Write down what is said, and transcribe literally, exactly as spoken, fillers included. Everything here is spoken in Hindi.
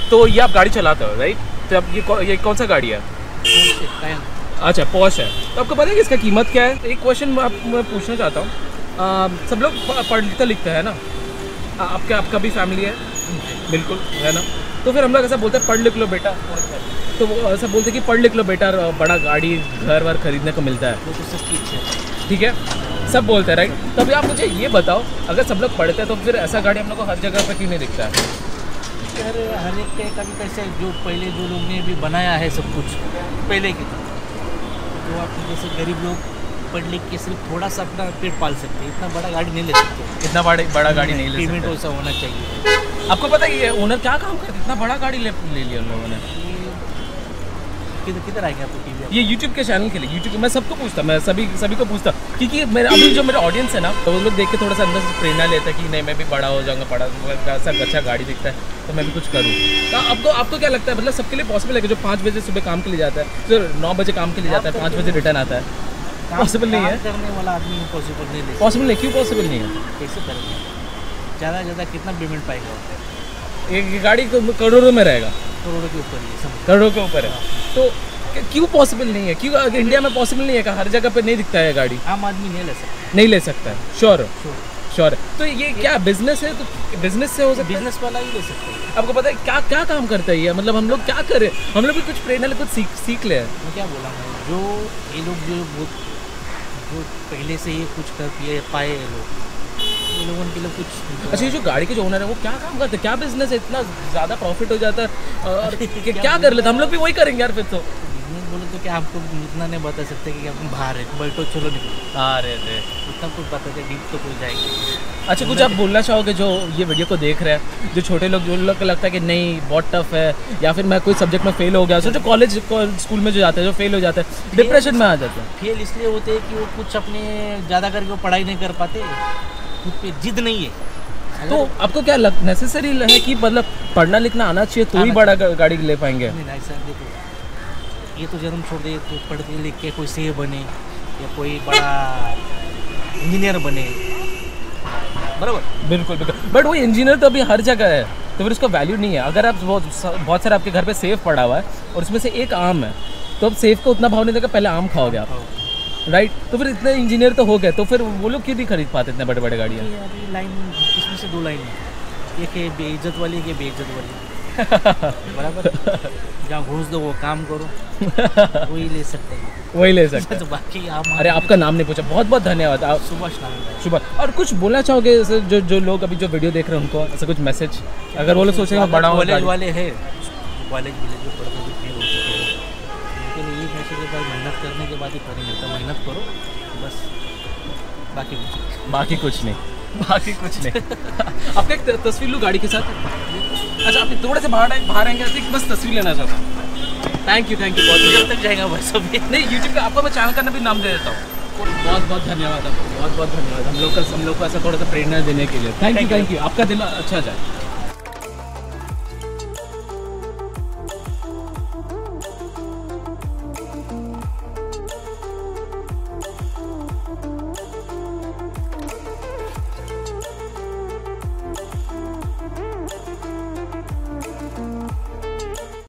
तो ये आप गाड़ी चलाते हो राइट? तो अब ये कौ, ये कौन सा गाड़ी है? अच्छा पॉश है। तो आपको पता है कि इसका कीमत क्या है? एक क्वेश्चन मैं पूछना चाहता हूँ, सब लोग पढ़ते लिखते हैं ना, आपके आपका भी फैमिली है बिल्कुल है ना, तो फिर हम लोग ऐसा बोलते हैं पढ़ लिख लो बेटा, तो वो ऐसा बोलते हैं कि पढ़ लिख लो बेटा, बड़ा गाड़ी घर वर खरीदने को मिलता है, ठीक है सब बोलते हैं राइट? तो अभी आप मुझे ये बताओ, अगर सब लोग पढ़ते हैं तो फिर ऐसा गाड़ी हम लोग को हर जगह पर क्यों नहीं दिखता है? यार हर एक के कभी कैसे जो पहले जो लोग ने भी बनाया है सब कुछ पहले की, तो आप जैसे गरीब लोग पढ़ लिख के सिर्फ थोड़ा सा अपना पेट पाल सकते हैं, इतना बड़ा गाड़ी नहीं ले सकते, इतना बड़ा बड़ा गाड़ी नहीं ले सकते, पेमेंट वैसा होना चाहिए। आपको पता है ये ओनर क्या काम करते, इतना बड़ा गाड़ी ले ले लिया उन लोगों ने? किधर किधर आएंगे आपको टीवी? ये यूट्यूब के चैनल के लिए, यूट्यूब मैं सबको पूछता, मैं सभी सभी को पूछता, क्योंकि मेरा अभी जो मेरा ऑडियंस है ना, तो वो लोग देख के थोड़ा सा अंदर से प्रेरणा लेता है कि नहीं मैं भी बड़ा हो जाऊँगा, बड़ा ऐसा अच्छा गाड़ी दिखता है तो मैं भी कुछ करूँ। तो आपको आपको क्या लगता है, मतलब सबके लिए पॉसिबल है कि जो पाँच बजे सुबह काम के लिए जाता है, जो नौ बजे काम के लिए जाता है, पाँच बजे रिटर्न आता है? पॉसिबल नहीं है करने वाला आदमी, पॉसिबल नहीं है। पॉसिबल नहीं, क्यों पॉसिबल नहीं है? कैसे करेंगे? ज़्यादा ज़्यादा कितना पेमेंट पाएगा? एक गाड़ी तो करोड़ों में रहेगा, करोड़ों के ऊपर ही, करोड़ों के ऊपर है, तो क्यों पॉसिबल नहीं है? क्यों इंडिया में पॉसिबल नहीं है कि हर जगह पे नहीं दिखता है गाड़ी? आम आदमी नहीं ले सकता, नहीं ले सकता है, श्योर श्योर है। तो ये क्या बिजनेस है? तो बिजनेस से हो सकता है, बिजनेस वाला ही ले सकता है। आपको पता है क्या क्या काम करता है ये, मतलब हम लोग क्या करें, हम लोग भी कुछ प्रेरणा ले, कुछ सीख सीख ले। मैं क्या बोला मैं, जो ये लोग जो जो पहले से ही कुछ कर पिए पाए ये लोग, ये लोगों के लिए कुछ। अच्छा ये जो गाड़ी के जो ओनर है वो क्या काम करते हैं, क्या बिजनेस है, इतना ज़्यादा प्रॉफिट हो जाता है और क्या कर लेते, हम लोग भी वही करेंगे यार फिर तो। बोले तो क्या आपको इतना नहीं बता सकते कि आप बाहर है, बैठो चलो निकलो आ रहे थे, इतना कुछ बता दे, डीप तो कुछ जाएंगे। अच्छा कुछ आप बोलना चाहोगे जो ये वीडियो को देख रहे हैं, जो छोटे लोग, जो लोग को लगता है कि नहीं बहुत टफ है, या फिर मैं कोई सब्जेक्ट में फेल हो गया, सो जो कॉलेज स्कूल में जो जाते हैं जो फेल हो जाते हैं, डिप्रेशन में आ जाते हैं। फेल इसलिए होते हैं कि वो कुछ अपने ज़्यादा करके वो पढ़ाई नहीं कर पाते, खुद पे जिद नहीं है। तो आपको क्या लग नेसेसरी है कि मतलब पढ़ना लिखना आना चाहिए तो ही बड़ा गाड़ी ले पाएंगे? नहीं नहीं सर देखो, ये तो जन्म छोड़ दे तो पढ़ लिख के कोई सी ए बने या कोई बड़ा इंजीनियर बने, बराबर? बिल्कुल बिल्कुल, बट वो इंजीनियर तो अभी हर जगह है, तो फिर उसका वैल्यू नहीं है। अगर आप बहुत बहुत सारे आपके घर पे सेब पड़ा हुआ है और उसमें से एक आम है, तो अब सेब को उतना भाव नहीं देगा, पहले आम खाओगे आप, राइट? तो फिर इतने इंजीनियर तो हो गए, तो फिर वो लोग क्यों नहीं खरीद पाते इतने बड़े बड़े गाड़ियाँ? लाइन इसमें से दो लाइन है, एक है बेइज्जत वाली, एक है बेइज्जत वाली, बराबर? जहाँ घूस दो वो काम करो, वही ले सकते हैं, वही ले सकते हैं। तो बाकी आप, अरे आपका नाम नहीं पूछा, बहुत बहुत धन्यवाद। आप सुभाष नाम है। सुभाष। और कुछ बोलना चाहोगे जो जो लोग अभी जो वीडियो देख रहे हैं उनको, ऐसा कुछ मैसेज, अगर वो लोग सोचेंगे बड़ा कॉलेज वाले हैं, कॉलेज विलेज जो पढ़ते हुए फेल हो चुके हैं, उनके लिए ये मैसेज है, मेहनत करने के बाद ही फल मिलता, मेहनत करो बस, बाकी कुछ बाकी कुछ नहीं, बाकी कुछ नहीं। आपका एक तस्वीर लूँ गाड़ी के साथ? अच्छा आप थोड़े से बाहर बाहर आएंगे, तो बस तस्वीर लेना चाहता हूँ। थैंक यू थैंक यू, बहुत जब तक जाएगा बस अभी नहीं, यूट्यूब पे आपको मैं चैनल का भी नाम दे देता हूँ। बहुत बहुत धन्यवाद आपको, बहुत बहुत धन्यवाद हम लोग का हम लोग को ऐसा थोड़ा सा प्रेरणा देने के लिए। थैंक यू थैंक यू, आपका दिन अच्छा जाए।